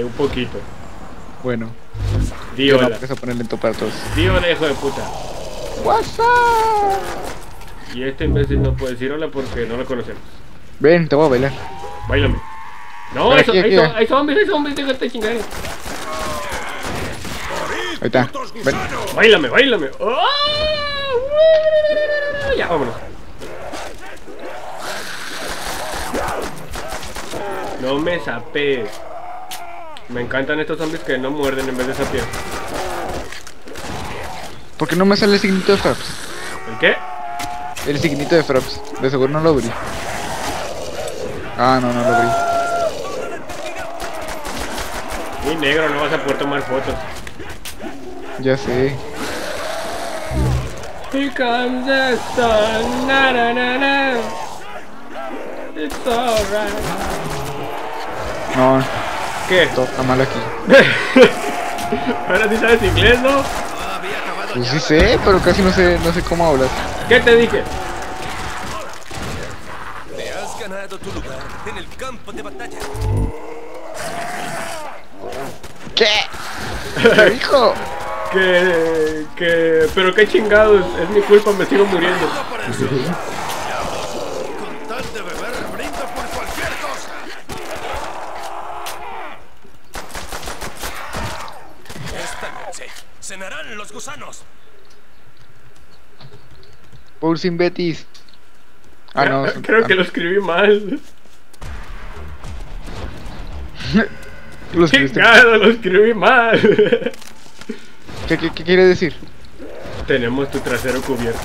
un poquito. Bueno. Di Yo no hola. empiezo a poner lento para todos. Di hola, hijo de puta. WhatsApp. Y este imbécil no puede decir hola porque no lo conocemos. Ven, te voy a bailar. Báilame. No, Ven hay, aquí, aquí. hay zombies, déjate chingar. Ahí está. Ven. Báilame. ¡Oh! Ya, vámonos. No me sapees. Me encantan estos zombies que no muerden en vez de sapear. ¿Por qué no me sale el signito de Fraps? ¿El qué? El signito de Fraps. De seguro no lo abrí. Ah, no lo abrí. Y negro, no vas a poder tomar fotos. Ya sé. Here comes the sun, na na na na. It's alright. No, ¿Qué? todo está mal aquí. Ahora sí sabes inglés, ¿no? Pues sí sé, pero casi no sé cómo hablas. ¿Qué te dije? Te has ganado tu lugar en el campo de batalla. ¿Qué? ¿Qué dijo? Pero qué chingados, es mi culpa, me sigo muriendo. Con tal de beber, brindo por cualquier cosa. Esta noche cenarán los gusanos. Paul sin Betis. Ah, no. Creo que lo escribí mal. Lo escribiste. Chingado, lo escribí mal. ¿Qué quiere decir? Tenemos tu trasero cubierto.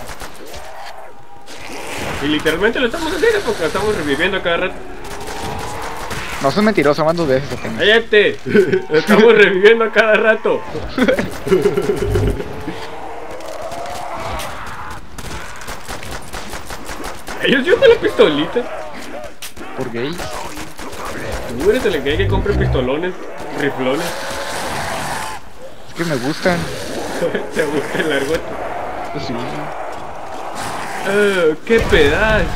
Y literalmente lo estamos haciendo porque lo estamos reviviendo cada rato. No soy mentiroso, van 2 veces apenas. ¡Cállate! Lo estamos reviviendo a cada rato. Ellos llevan la pistolita. ¿Por gay? Tú eres el gay que compra pistolones, riflones. Es que me gustan. Te gusta el largote. Pues sí. ¡Qué pedazo!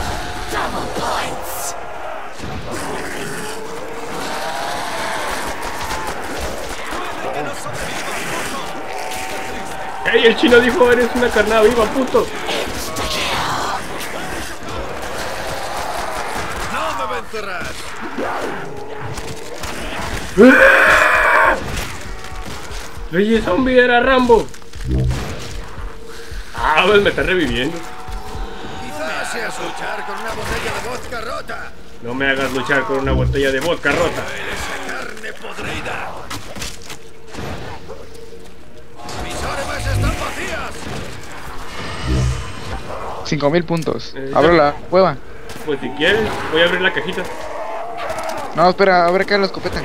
¡Ey! El chino dijo, eres una carnada viva, puto. No me vencerás. Oye, zombie era Rambo. Ah, pues me está reviviendo. Quizás seas luchar con una botella de vodka rota. No me hagas luchar con una botella de vodka rota. Eres carne podrida. Mis armas están vacías. 5000 puntos. Abro la cueva. Pues si quieres, voy a abrir la cajita. No, espera, abre acá la escopeta.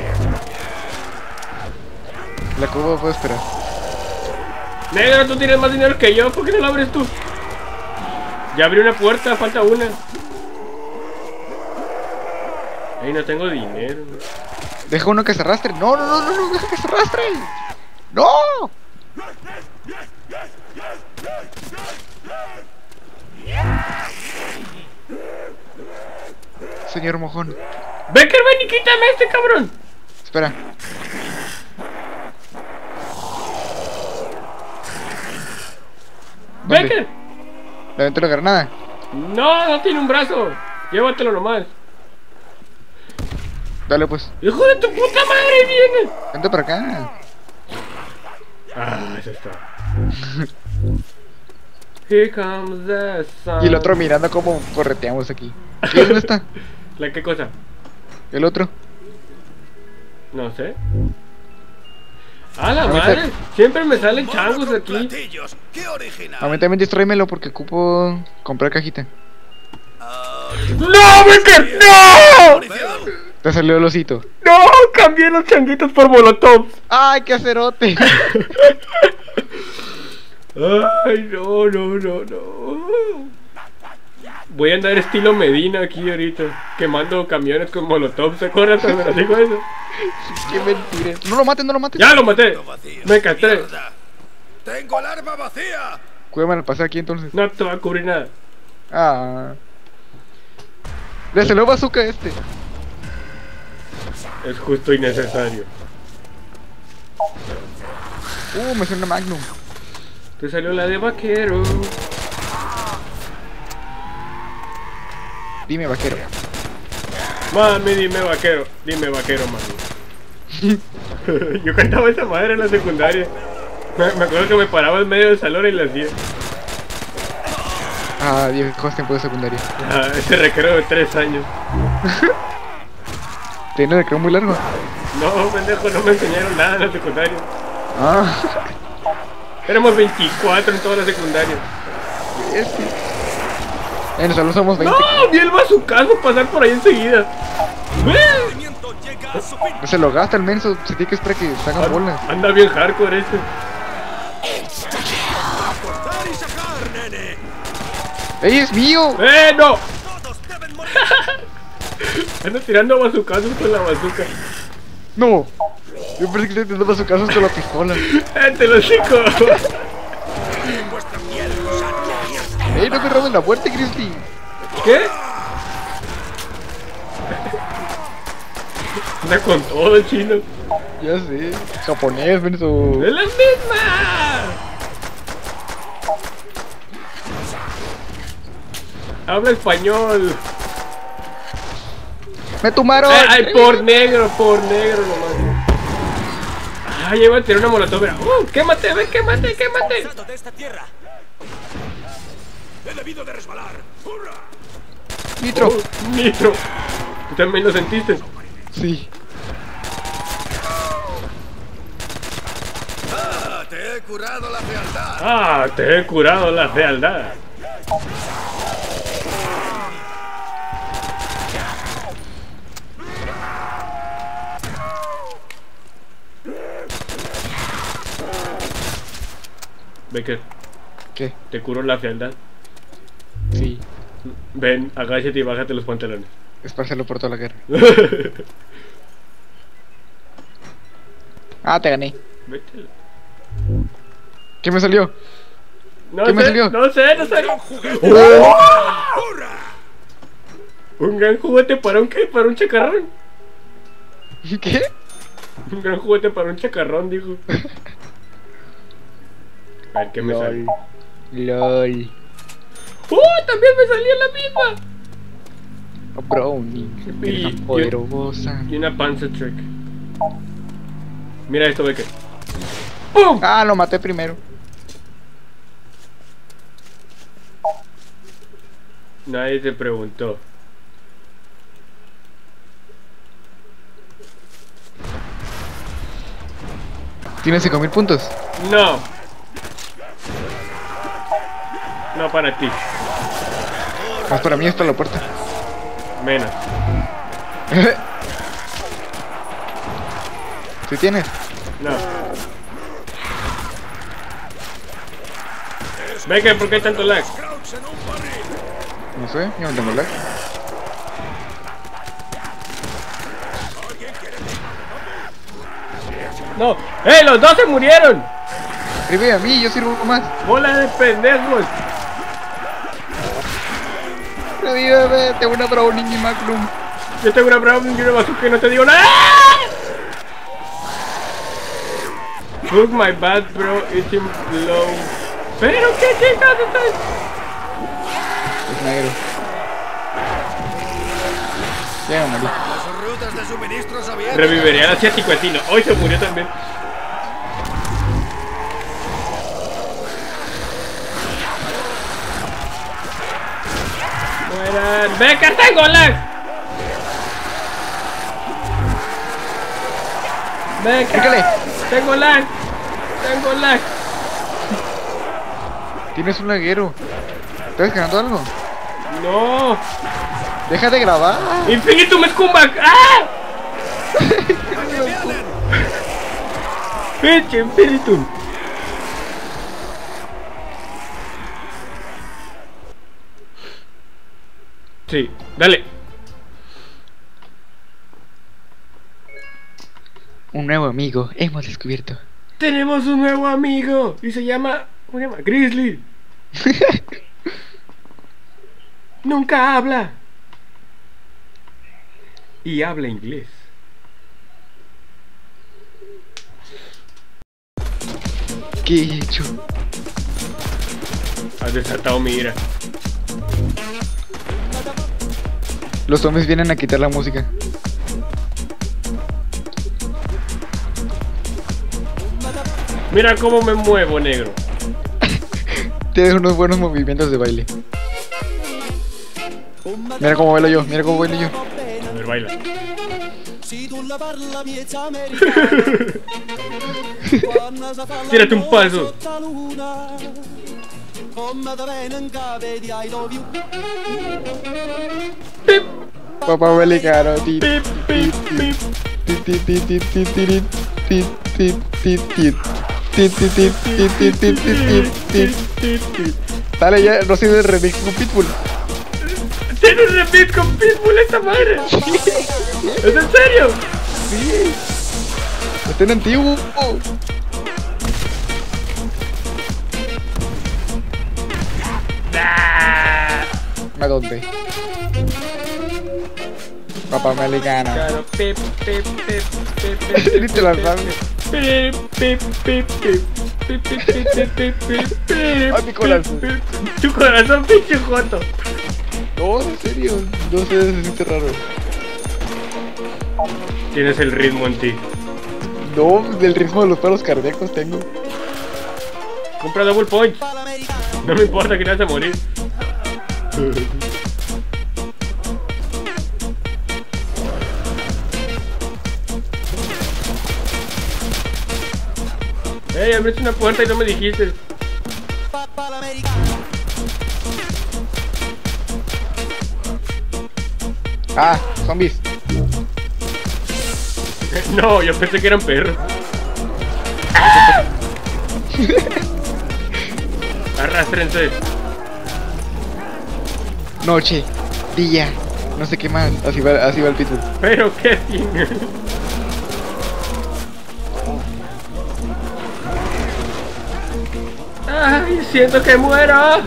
La cueva puedo esperar. Negro, tú tienes más dinero que yo, ¿por qué no la abres tú? Ya abrí una puerta, falta una. Ey, no tengo dinero. Deja uno que se arrastre. No, deja que se arrastre. ¡No! Señor mojón. Becker, ven y quítame a este cabrón. Espera. ¿Dónde? Becker. ¿Le aventó la granada? No tiene un brazo. Llévatelo nomás. Dale pues. ¡Hijo de tu puta madre, viene! Vente para acá. Ah, eso está. Here comes the sun. Y el otro mirando cómo correteamos aquí. ¿Qué? ¿Dónde está? ¿La qué cosa? El otro. No sé. ¡Ah, la A mí madre! Siempre me salen changos aquí. Platillos. ¡Qué original! A mí también distráemelo porque ocupo comprar cajita. ¡No, Becker! ¡No! Te salió el osito. ¡No! Cambié los changuitos por molotov. ¡Ay, qué acerote! Ay, no. Voy a andar estilo Medina aquí ahorita, quemando camiones con molotov. ¿Se acuerdan cuando me dijo eso? ¡Qué mentira! No lo mates. ¡Ya lo maté! Me castré. Mierda. ¡Tengo el arma vacía! Cuídame al pasar aquí entonces. No te va a cubrir nada. Ah. Le salió bazooka este. Es justo y necesario. Me suena Magnum. Te salió la de vaquero. Dime, vaquero. Mami, dime vaquero, mami. Yo cantaba esa madre en la secundaria. Me acuerdo que me paraba en medio del salón y la hacía. Ah, viejos tiempos de secundaria. Ah, ese recreo de 3 años. ¿Tiene el recreo muy largo? No, pendejo, no me enseñaron nada en la secundaria. Ah. Éramos 24 en toda la secundaria. En el salón somos 20. ¡No! Vi el bazucazo pasar por ahí enseguida. No se lo gasta el menso. Se tiene que esperar que se hagan bolas. Anda bien hardcore este. ¡Cortar y sacar, nene! ¡Ey, es mío! ¡No! ¡Todos deben morir! Anda tirando bazucazos con la bazuca. ¡No! Yo pensé que le intentaba su caso con la pistola. ¡Te lo chico! ¡En vuestra piel, gusano! ¡Ey, no me roben la muerte, Grizzly! ¿Qué? Anda con todo el chino. Ya sé. Japonés, menso. ¡Es la misma! Habla español. ¡Me tumbaron! Ay, por negro nomás. Ay, iba a tirar una molotov. ¡Quémate, ven, quémate! ¡Salto de esta tierra! ¡He debido de resbalar! ¡Hurra! ¡Nitro! Nitro. ¿Tú también lo sentiste? Sí. ¡Ah! ¡Te he curado la fealdad! Ah, te he curado la fealdad. Becker, ¿Qué? te curo la fealdad. Sí. Ven, agáchate y bájate los pantalones. Espárselo por toda la guerra. Ah, te gané. Vete. ¿Qué me salió? No ¿Qué me sé, salió? no sé. ¡Hurra! Un gran juguete para un qué, para un chacarrón. ¿Qué? Un gran juguete para un chacarrón, dijo. A ver, ¿qué me sale? LOL. También me salió la misma. Oh, Brownie. Eres tan poderosa. Y una Panzer Trek. Mira esto, Becker. ¡Pum! Ah, lo maté primero. Nadie te preguntó. ¿Tienes 5000 puntos? No. No para ti. Más para mí está la puerta. Menos. ¿Sí tienes? No. Becker, ¿por qué hay tanto lag? Krauts en un barril. No sé, yo no tengo lag. No. ¡Ey! ¡Los dos se murieron! Escribe a mí, yo sirvo más. ¡Bola de pendejos! Revíveme, tengo una Browning y Magnum. Yo tengo una Brown y una bazooka y no te digo nada. Fuck my bad, bro. It's him low. ¿Pero qué chingados estás? Es negro. Ya me morí. Las rutas de suministros abiertas. Reviviría al asiático latino. Hoy se murió también. Mueran. ¡Becker, tengo lag! ¡Becker! Pícale. ¡Tengo lag! ¡Tengo lag! Tienes un laguero. ¿Estás ganando algo? ¡No! Deja de grabar. ¡Infinitum Scumbag! ¡Ah! ¡Pinche Infinitum! Sí, dale. Un nuevo amigo hemos descubierto. Tenemos un nuevo amigo y se llama... ¿Cómo se llama? Grizzly. Nunca habla. Y habla inglés. ¿Qué he hecho? Has desatado mi ira. Los zombies vienen a quitar la música. Mira cómo me muevo, negro. Tienes unos buenos movimientos de baile. Mira cómo bailo yo, mira cómo bailo yo. A ver, baila. Tírate un paso. Pip, Papá americano. Tit, pip, pip, pip. tit, tit, tit, tit, tit, tit, tit, tit, tit, tit. Tit, tit, tit, tit, tit, tit, tit, tit. Dale ya, no soy del remix con Pitbull. ¿Tiene un remix con Pitbull esta madre? ¿Es en serio? Sí. Este es antiguo. Ah, ¿A dónde? Papá americano. claro, pip, pip, pip, pip, Ni te la sabes. pip, pip, pip, pip, pip, pip, pip, pip, pip, pip, Ay, mi corazón. pip, pip. Tu corazón, pinche joto. No, en serio. No sé, se siente raro. Tienes el ritmo en ti. No, del ritmo de los paros cardíacos tengo. Compra double point. No me importa que te vas a morir. Ey, abriste una puerta y no me dijiste. Ah, zombies. No, yo pensé que eran perros. Arrastrense. Noche, día, no sé qué más. Así va el pitbull. Pero qué tiene. Ay, siento que muero.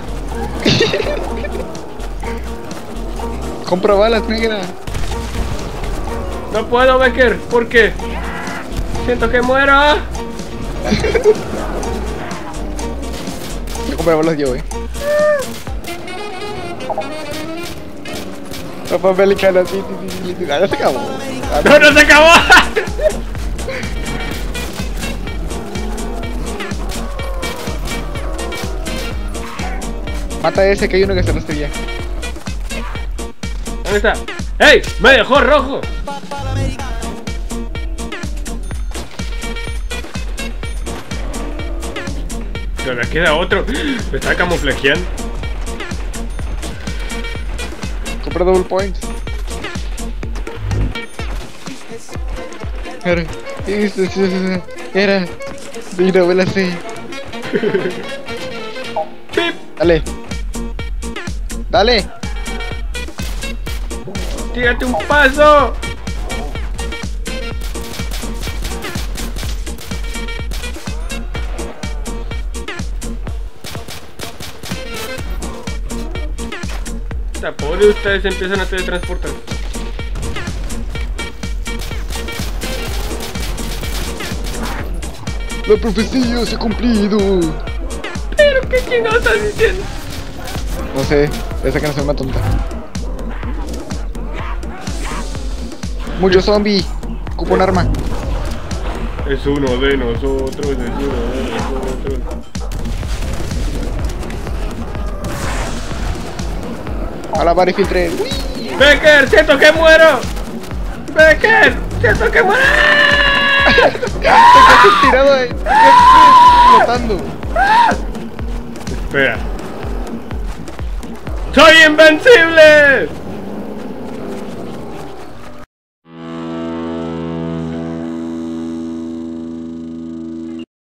Compra balas, negra. No puedo, Becker. ¿Por qué? Siento que muero. Voy a comprar balas yo, Papá americano, sí, sí, sí. Ah, ya se acabó. Ah, No, no se acabó. Mata a ese que hay uno que se arrastra ya. ¿Dónde está? ¡Ey! ¡Me dejó rojo! Todavía queda otro. Me está camuflajeando. Compra double points. Era. Mira, vuela así. ¡Pip! Dale. Dale. ¡Tírate un paso! La pobre de ustedes empiezan a teletransportar. La profecía se ha cumplido. ¿Pero qué chingado estás diciendo? No sé, esa que no sea una tonta. Mucho zombie. Ocupo un arma. Es uno de nosotros, es uno de nosotros. A la bar y filtré. ¡Becker! ¡Siento que muero! ¡Becker! ¡Siento que muero! Te quedaste tirado ahí. Te quedaste flotando. Espera. ¡Soy invencible!